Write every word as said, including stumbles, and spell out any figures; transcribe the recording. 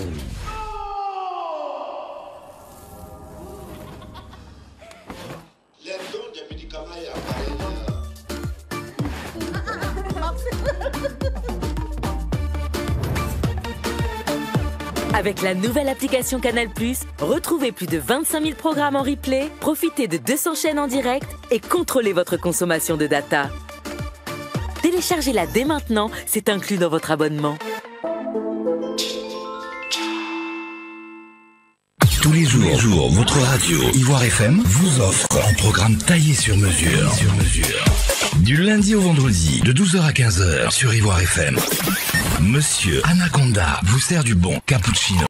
Les dons des médicaments et appareils. Avec la nouvelle application Canal plus, retrouvez plus de vingt-cinq mille programmes en replay, profitez de deux cents chaînes en direct et contrôlez votre consommation de data. Téléchargez-la dès maintenant, c'est inclus dans votre abonnement. Tous les jours, jours, votre radio Ivoire F M vous offre un programme taillé sur mesure. Sur mesure. Du lundi au vendredi, de douze heures à quinze heures sur Ivoire F M. Monsieur Anaconda vous sert du bon cappuccino.